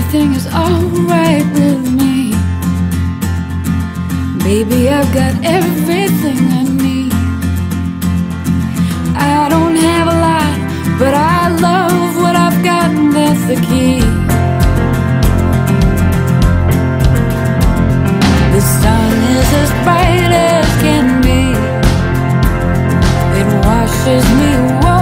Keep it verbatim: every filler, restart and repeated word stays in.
everything is alright with me. Baby, I've got everything I need. I don't have a lot, but I love what I've got, and that's the key. The sun is as bright as can be. It washes me away.